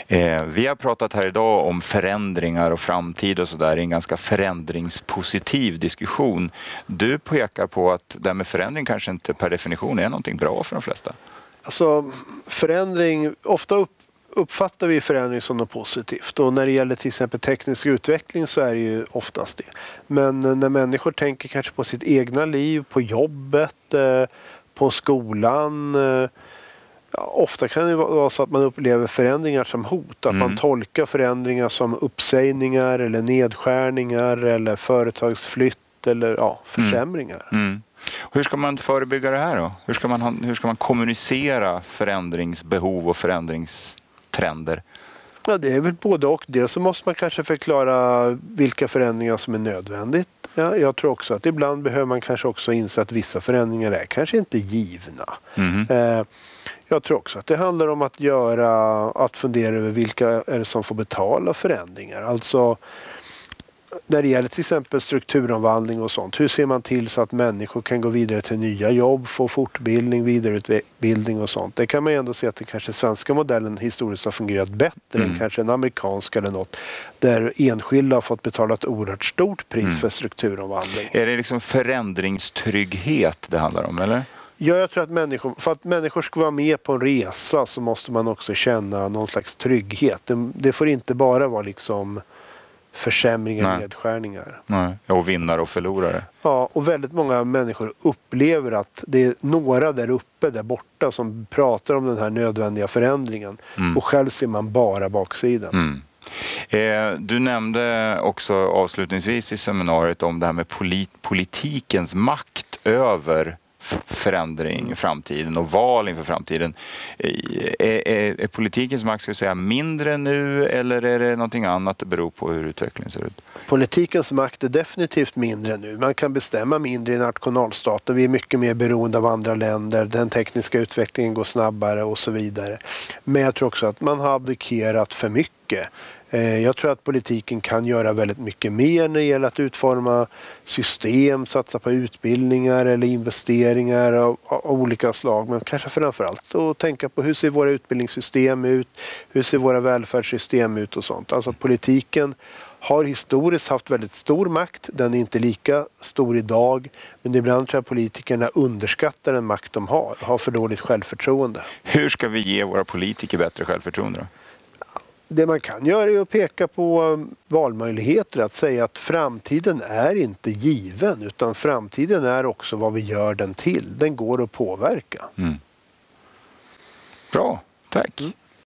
Vi har pratat här idag om förändringar och framtid och sådär i en ganska förändringspositiv diskussion. Du pekar på att det här med förändring kanske inte per definition är någonting bra för de flesta. Alltså förändring, ofta uppfattar vi förändring som något positivt, och när det gäller till exempel teknisk utveckling så är det ju oftast det. Men när människor tänker kanske på sitt egna liv, på jobbet, på skolan, ofta kan det vara så att man upplever förändringar som hot. Att man tolkar förändringar som uppsägningar eller nedskärningar eller företagsflytt eller försämringar. Hur ska man förebygga det här då? Hur ska man kommunicera förändringsbehov och förändringstrender? Ja, det är väl både och. Dels så måste man kanske förklara vilka förändringar som är nödvändigt. Ja, jag tror också att ibland behöver man kanske också inse att vissa förändringar är kanske inte givna. Jag tror också att det handlar om att fundera över vilka är det som får betala förändringar. Alltså när det gäller till exempel strukturomvandling och sånt. Hur ser man till så att människor kan gå vidare till nya jobb, få fortbildning, vidareutbildning och sånt. Det kan man ju ändå se att den kanske svenska modellen historiskt har fungerat bättre än kanske en amerikansk eller något. Där enskilda har fått betala ett oerhört stort pris för strukturomvandling. Är det liksom förändringstrygghet det handlar om, eller? Ja, jag tror att för att människor ska vara med på en resa så måste man också känna någon slags trygghet. Det får inte bara vara liksom försämringar, nedskärningar. Nej. Och vinnare och förlorare. Ja, och väldigt många människor upplever att det är några där uppe, där borta som pratar om den här nödvändiga förändringen. Och själv ser man bara baksidan. Du nämnde också avslutningsvis i seminariet om det här med politikens makt över förändring i framtiden och val inför framtiden. Är politikens makt, ska jag säga, mindre nu eller är det någonting annat det beror på hur utvecklingen ser ut? Politikens makt är definitivt mindre nu. Man kan bestämma mindre i nationalstaten. Vi är mycket mer beroende av andra länder. Den tekniska utvecklingen går snabbare och så vidare. Men jag tror också att man har abdikerat för mycket. Jag tror att politiken kan göra väldigt mycket mer när det gäller att utforma system, satsa på utbildningar eller investeringar av olika slag. Men kanske framförallt att tänka på hur ser våra utbildningssystem ut, hur ser våra välfärdssystem ut och sånt. Alltså politiken har historiskt haft väldigt stor makt. Den är inte lika stor idag. Men ibland tror jag politikerna underskattar den makt de har för dåligt självförtroende. Hur ska vi ge våra politiker bättre självförtroende då? Det man kan göra är att peka på valmöjligheter, att säga att framtiden är inte given utan framtiden är också vad vi gör den till. Den går att påverka. Bra, tack.